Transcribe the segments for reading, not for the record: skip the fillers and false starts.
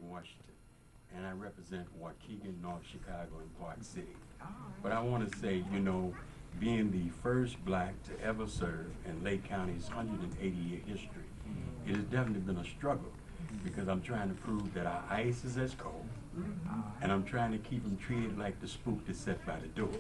Washington, and I represent Waukegan, North Chicago, and Park City. But I want to say, you know, being the first black to ever serve in Lake County's 180-year history, it has definitely been a struggle because I'm trying to prove that our ice is as cold, and I'm trying to keep them treated like the spook that's set by the door.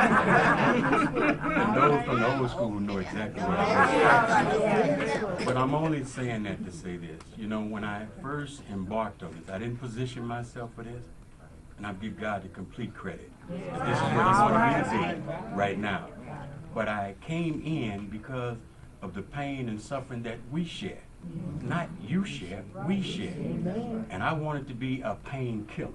And those from the old school know exactly what I mean. But I'm only saying that to say this. You know, when I first embarked on this, I didn't position myself for this, and I give God the complete credit. This is what He wanted me to do right now. But I came in because of the pain and suffering that we share. Not you share, we share. And I wanted to be a painkiller.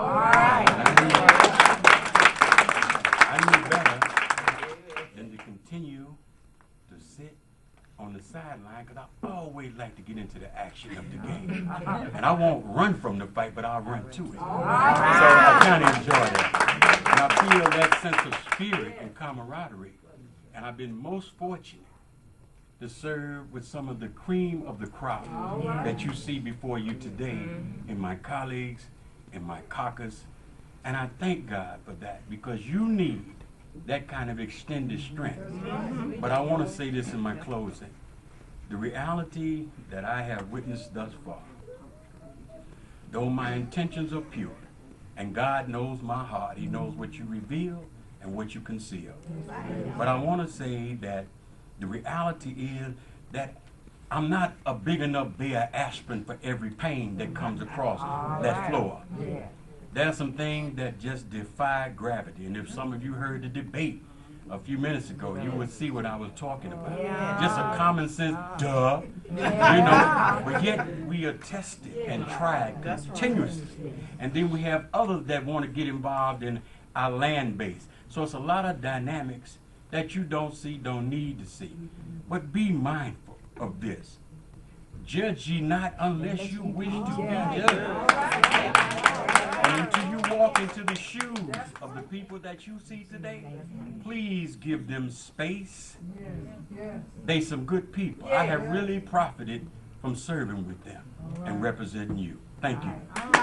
I knew better than to continue to sit on the sideline because I always like to get into the action of the game. And I won't run from the fight, but I'll run to it. So I kind of enjoy that. And I feel that sense of spirit and camaraderie. And I've been most fortunate to serve with some of the cream of the crop that you see before you today in my colleagues, in my caucus. And I thank God for that because you need that kind of extended strength. But I want to say this in my closing. The reality that I have witnessed thus far, though my intentions are pure, and God knows my heart, He knows what you reveal and what you conceal. But I want to say that the reality is that I'm not a big enough bear aspirin for every pain that comes across that floor. There are some things that just defy gravity. And if some of you heard the debate a few minutes ago, you would see what I was talking about. Just a common sense, duh. You know, but yet we are tested and tried continuously. And then we have others that want to get involved in our land base. So it's a lot of dynamics that you don't see, don't need to see. But be mindful of this. Judge ye not unless you wish to be judged. And until you walk into the shoes of the people that you see today, please give them space. They some good people. I have really profited from serving with them and representing you. Thank you.